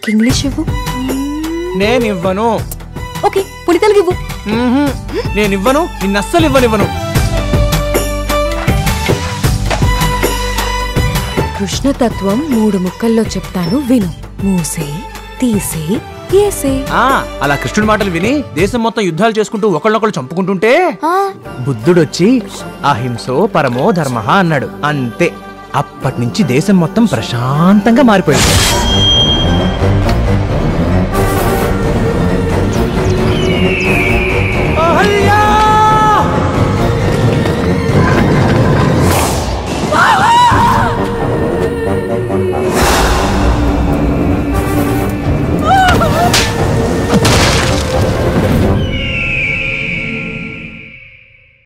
నాకు ఇంగ్లీష్ ఇవ్వు. నేను ఇవ్వను. ఓకే, పులి తెలుగు ఇవ్వు. నేను ఇవ్వను, నిన్ను అస్సలు ఇవ్వనివ్వను. కృష్ణతత్వం 3 ముక్కల్లో చెప్తాను విను. మూసే, తీసే, ఏసే. అలా కృష్ణుడి మాటలు విని దేశం మొత్తం యుద్ధాలు చేసుకుంటూ ఒకళ్ళొకళ్ళు చంపుకుంటుంటే బుద్ధుడొచ్చి అహింసో పరమో ధర్మ అన్నాడు. అంతే, అప్పటి నుంచి దేశం మొత్తం ప్రశాంతంగా మారిపోయింది.